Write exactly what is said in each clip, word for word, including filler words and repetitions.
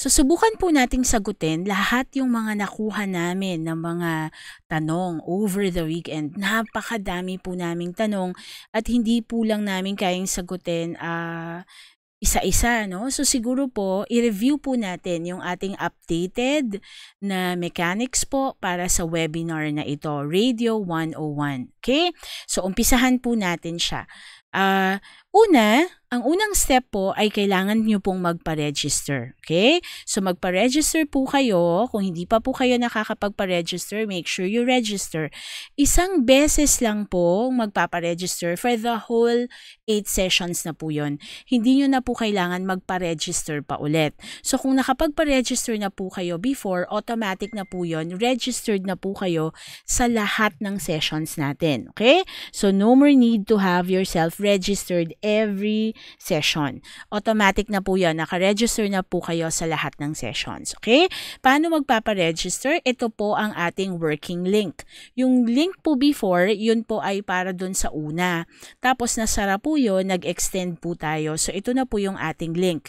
So, subukan po nating sagutin lahat yung mga nakuha namin ng mga tanong over the weekend. Napakadami po naming tanong at hindi po lang namin kayang sagutin ah, isa-isa, no? So, siguro po, i-review po natin yung ating updated na mechanics po para sa webinar na ito, Radio one oh one. Okay? So, umpisahan po natin siya. Ah, una, ang unang step po ay kailangan nyo pong magpa-register. Okay? So, magpa-register po kayo. Kung hindi pa po kayo nakakapagpa-register, make sure you register. Isang beses lang po magpapa-register for the whole eight sessions na po yun. Hindi nyo na po kailangan magpa-register pa ulit. So, kung nakapagpa-register na po kayo before, automatic na po yun. Registered na po kayo sa lahat ng sessions natin. Okay? So, no more need to have yourself registered every session. Automatic na po yan. Naka-register na po kayo sa lahat ng sessions. Okay? Paano magpapa-register? Ito po ang ating working link. Yung link po before, yun po ay para dun sa una. Tapos nasara po yun, nag-extend po tayo. So, ito na po yung ating link.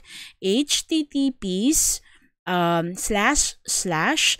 https um, slash slash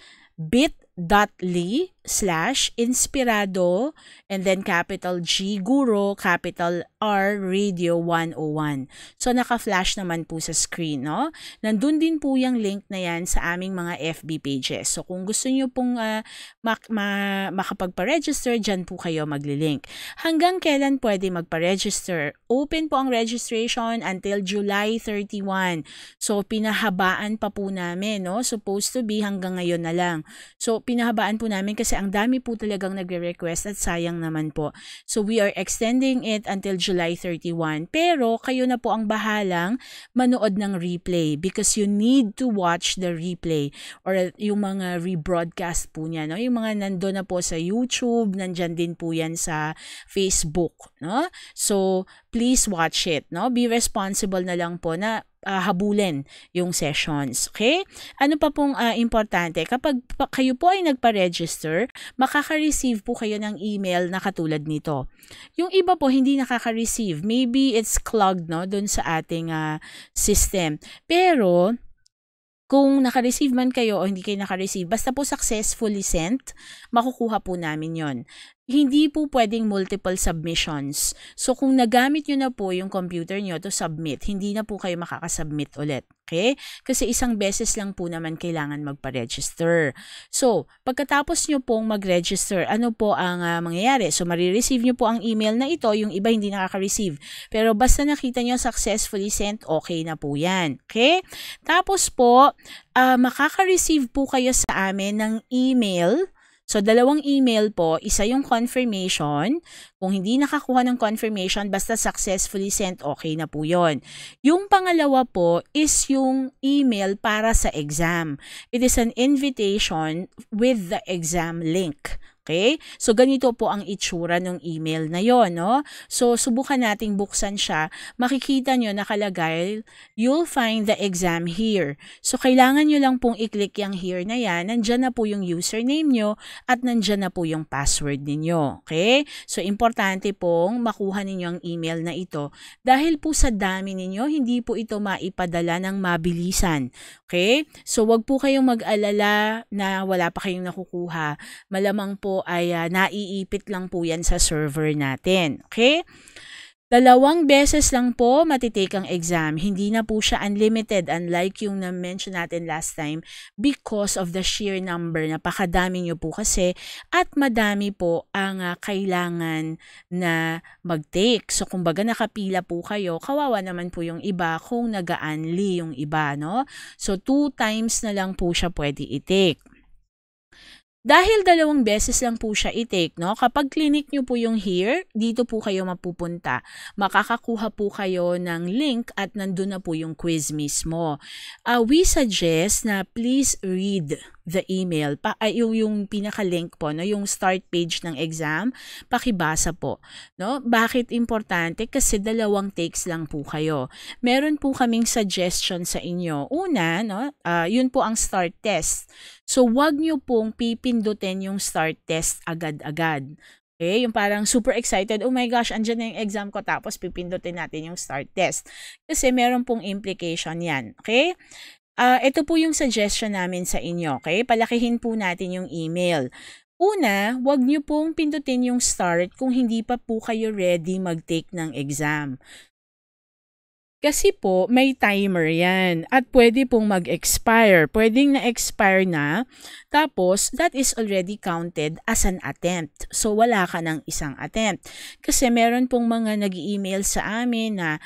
bit.ly slash inspirado and then capital G Guro, capital R Radio one oh one. So, naka-flash naman po sa screen, no? Nandun din po yung link na yan sa aming mga F B pages. So, kung gusto nyo pong uh, mak ma makapagpa-register, dyan po kayo magli-link. Hanggang kailan pwede magpa-register? Open po ang registration until July thirty-one. So, pinahabaan pa po namin, no? Supposed to be hanggang ngayon na lang. So, pinahabaan po namin kasi ang dami po talagang nagre-request at sayang naman po. So, we are extending it until July thirty-one. Pero, kayo na po ang bahalang manood ng replay because you need to watch the replay or yung mga rebroadcast po niya. No? Yung mga nandun na po sa YouTube, nandyan din po yan sa Facebook. No? So, please watch it. No? Be responsible na lang po na Uh, habulin yung sessions. Okay? Ano pa pong uh, importante? Kapag pa, kayo po ay nagpa-register, makaka-receive po kayo ng email na katulad nito. Yung iba po hindi nakaka-receive. Maybe it's clogged, no, dun sa ating uh, system. Pero kung naka-receive man kayo o hindi kayo naka-receive, basta po successfully sent, makukuha po namin yon. Hindi po pwedeng multiple submissions. So, kung nagamit nyo na po yung computer nyo to submit, hindi na po kayo makakasubmit ulit. Okay? Kasi isang beses lang po naman kailangan magpa-register. So, pagkatapos nyo pong mag-register, ano po ang uh, mangyayari? So, marireceive nyo po ang email na ito, yung iba hindi nakaka-receive. Pero basta nakita nyo successfully sent, okay na po yan. Okay? Tapos po, uh, makaka-receive po kayo sa amin ng email. So, dalawang email po, isa yung confirmation. Kung hindi nakakuha ng confirmation, basta successfully sent, okay na po yun. Yung pangalawa po is yung email para sa exam. It is an invitation with the exam link. Okay? So, ganito po ang itsura ng email na yon, no? So, subukan nating buksan siya. Makikita nyo nakalagay, you'll find the exam here. So, kailangan nyo lang pong i-click yung here na yan. Nandyan na po yung username nyo at nandyan na po yung password ninyo. Okay? So, importante pong makuha ninyo ang email na ito. Dahil po sa dami ninyo, hindi po ito maipadala ng mabilisan. Okay? So, wag po kayong mag-alala na wala pa kayong nakukuha. Malamang po ay uh, naiipit lang po yan sa server natin. Okay? Dalawang beses lang po matitake ang exam. Hindi na po siya unlimited unlike yung na-mention natin last time because of the sheer number. Napakadami nyo po kasi at madami po ang uh, kailangan na mag-take. So, kumbaga nakapila po kayo, kawawa naman po yung iba kung nag-a-unli yung iba, no? So, two times na lang po siya pwede i-take. Dahil dalawang beses lang po siya i-take, no? Kapag clinic nyo po yung here, dito po kayo mapupunta. Makakakuha po kayo ng link at nandun na po yung quiz mismo. Uh, we suggest na please read the email, pa, ay, yung, yung pinaka-link po, no? Yung start page ng exam, pakibasa po. No? Bakit importante? Kasi dalawang takes lang po kayo. Meron po kaming suggestion sa inyo. Una, no? Uh, yun po ang start test. So, wag nyo pong pipindutin yung start test agad-agad. Okay? Yung parang super excited, oh my gosh, andyan na yung exam ko, tapos pipindutin natin yung start test. Kasi meron pong implication yan. Okay? Ah, ito po yung suggestion namin sa inyo, okay? Palakihin po natin yung email. Una, wag niyo pong pindutin yung start kung hindi pa po kayo ready mag-take ng exam. Kasi po, may timer yan at pwede pong mag-expire. Pwedeng na-expire na, tapos that is already counted as an attempt. So, wala ka ng isang attempt. Kasi meron pong mga nag-email sa amin na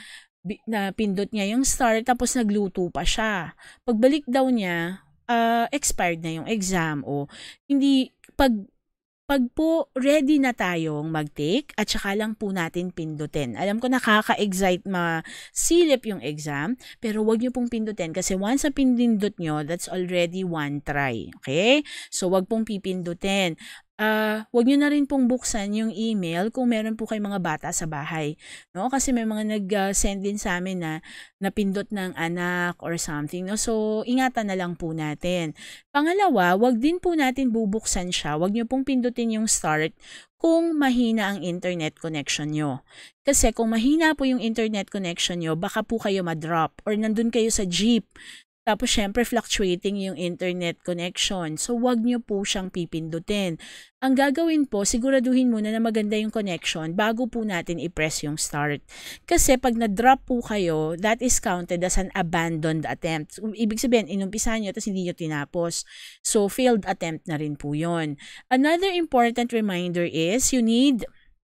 na pindot niya yung start tapos nagluto pa siya. Pagbalik daw niya, uh, expired na yung exam o hindi pag pag po ready na tayong mag-take at saka lang po natin pindutin. Alam ko nakaka-excite masilip yung exam, pero wag niyo pong pindutin kasi once na pindindot nyo, that's already one try. Okay? So wag pong pipindutin. Uh, wag niyo na rin pong buksan yung email kung meron po kayong mga bata sa bahay. No? Kasi may mga nag-send din sa amin na napindot ng anak or something. No? So, ingatan na lang po natin. Pangalawa, wag din po natin bubuksan siya. Wag niyo pong pindutin yung start kung mahina ang internet connection nyo. Kasi kung mahina po yung internet connection nyo, baka po kayo ma-drop or nandun kayo sa jeep. Tapos, syempre, fluctuating yung internet connection. So, wag nyo po siyang pipindutin. Ang gagawin po, siguraduhin muna na maganda yung connection bago po natin i-press yung start. Kasi pag na-drop po kayo, that is counted as an abandoned attempt. Ibig sabihin, inumpisahan nyo tapos hindi nyo tinapos. So, failed attempt na rin po yun. Another important reminder is you need...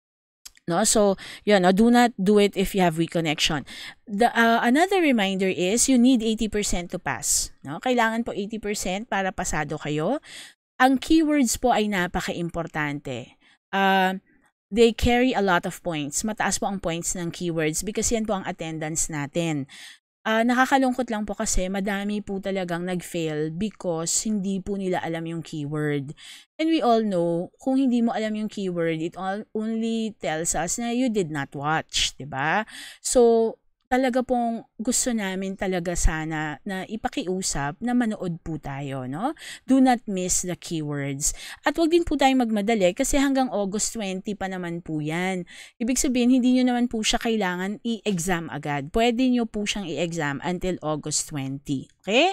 No, so yun, no, do not do it if you have weak connection. The uh, another reminder is you need eighty percent to pass. No, kailangan po eighty percent para pasado kayo. Ang keywords po ay napaka-importante. Uh, they carry a lot of points. Mataas po ang points ng keywords because yan po ang attendance natin. Uh, nakakalungkot lang po kasi madami po talagang nag-fail because hindi po nila alam yung keyword. And we all know, kung hindi mo alam yung keyword, it all only tells us na you did not watch, diba? So, talaga pong gusto namin talaga sana na ipakiusap na manood po tayo, no? Do not miss the keywords. At wag din po tayong magmadali kasi hanggang August twenty pa naman po yan. Ibig sabihin, hindi nyo naman po siya kailangan i-exam agad. Pwede nyo po siyang i-exam until August twenty. Okay?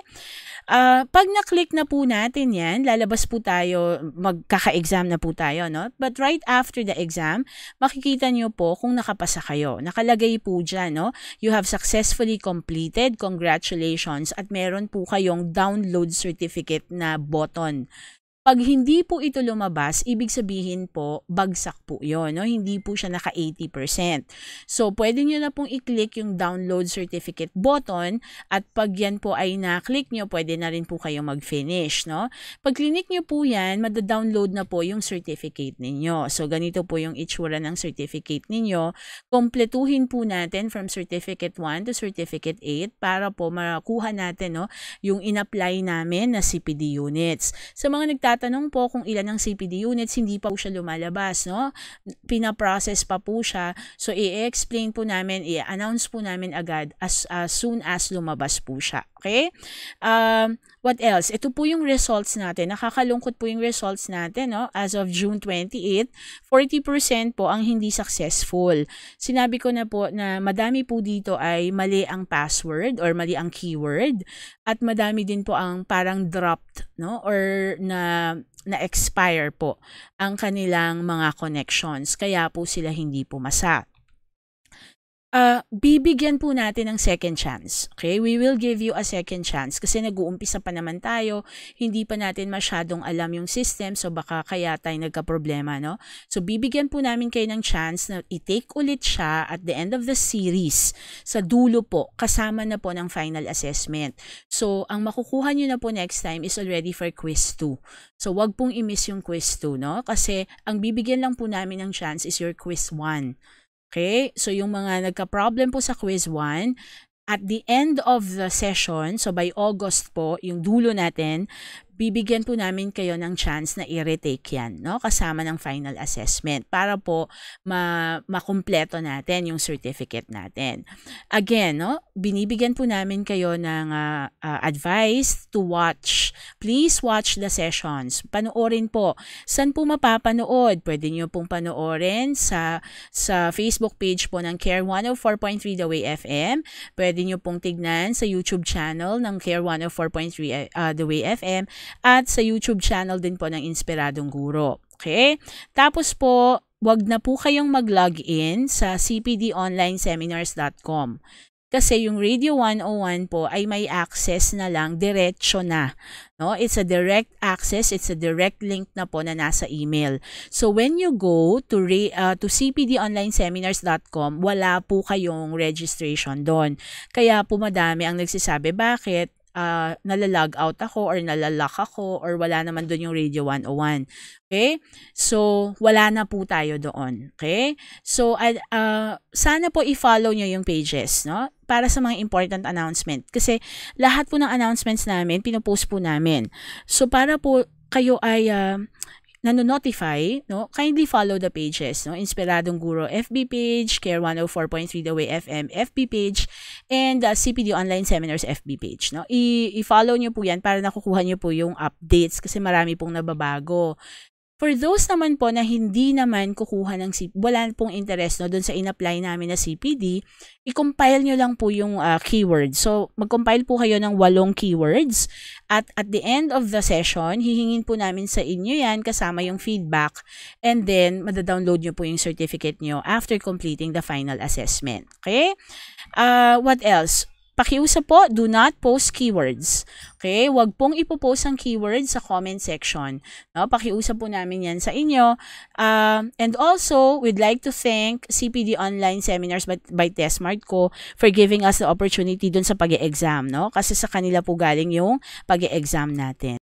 Uh, pag na-click na po natin yan, lalabas po tayo, magkaka-exam na po tayo, no? But right after the exam, makikita nyo po kung nakapasa kayo. Nakalagay po dyan, no? You have successfully completed. Congratulations. At meron po kayong download certificate na button. Pag hindi po ito lumabas, ibig sabihin po, bagsak po yun. No? Hindi po siya naka eighty percent. So, pwede nyo na pong i-click yung download certificate button at pag yan po ay na-click nyo, pwede na rin po kayo mag-finish. No? Pag click nyo po yan, mada-download na po yung certificate ninyo. So, ganito po yung itsura ng certificate ninyo. Kompletuhin po natin from certificate one to certificate eight para po makuha natin, no, yung in-apply namin na C P D units. Sa mga nagtatanong Tatanong po kung ilan ang C P D units, hindi pa po siya lumalabas, no? Pina-process pa po siya. So, i-explain po namin, i-announce po namin agad as, as soon as lumabas po siya. Okay? Um, what else? Ito po yung results natin. Nakakalungkot po yung results natin, no? As of June twenty-eighth, forty percent po ang hindi successful. Sinabi ko na po na madami po dito ay mali ang password or mali ang keyword at madami din po ang parang dropped, no? Or na na-expire po ang kanilang mga connections. Kaya po sila hindi pumasa. Uh, bibigyan po natin ng second chance. Okay? We will give you a second chance kasi nag-uumpisa pa naman tayo. Hindi pa natin masyadong alam yung system so baka kaya tayo nagka-problema, no? So, bibigyan po namin kayo ng chance na i-take ulit siya at the end of the series. Sa dulo po, kasama na po ng final assessment. So, ang makukuha nyo na po next time is already for quiz two. So, wag pong i-miss yung quiz two, no? Kasi ang bibigyan lang po namin ng chance is your quiz one. Okay? So, yung mga nagka-problem po sa quiz one, at the end of the session, so by August po, yung dulo natin, bibigyan po namin kayo ng chance na i-retake yan, no? Kasama ng final assessment para po ma makumpleto natin yung certificate natin. Again, no? Binibigyan po namin kayo ng uh, uh, advice to watch. Please watch the sessions. Panoorin po. Saan po mapapanood? Pwede nyo pong panoorin sa, sa Facebook page po ng Care one oh four point three The Way F M. Pwede nyo pong tignan sa YouTube channel ng Care one oh four point three uh, The Way F M at sa YouTube channel din po ng Inspiradong Guro. Okay? Tapos po, wag na po kayong mag-login sa c p d online seminars dot com. Kasi yung Radio one oh one po ay may access na lang, diretso na. No? It's a direct access, it's a direct link na po na nasa email. So when you go to, uh, to c p d online seminars dot com, wala po kayong registration doon. Kaya po madami ang nagsasabi, bakit? Uh, nalalog out ako or nalalock ako or wala naman doon yung Radio one oh one. Okay? So, wala na po tayo doon. Okay? So, uh, uh, sana po i-follow nyo yung pages, no? Para sa mga important announcement. Kasi lahat po ng announcements namin, pinopost po namin. So, para po kayo ay uh, nanonotify, no? Kindly follow the pages, no? Inspiradong Guro F B page, Care one oh four point three The Way F M F B page, and uh, C P D Online Seminars F B page, no? I-follow nyo po yan para nakukuha nyo po yung updates kasi marami pong nababago. For those naman po na hindi naman kukuha ng C P D, wala pong interest, no, doon sa in-apply namin na C P D, i-compile nyo lang po yung uh, keywords. So, mag-compile po kayo ng walong keywords at at the end of the session, hihingin po namin sa inyo yan kasama yung feedback and then madadownload nyo po yung certificate nyo after completing the final assessment. Okay? Uh, what else? Pakiusap po, do not post keywords. Okay? Huwag pong ipopost ang keywords sa comment section. No? Pakiusap po namin yan sa inyo. Uh, and also, we'd like to thank C P D Online Seminars by, by Testmart Co for giving us the opportunity dun sa pag-e-exam. No? Kasi sa kanila po galing yung pag-e-exam natin.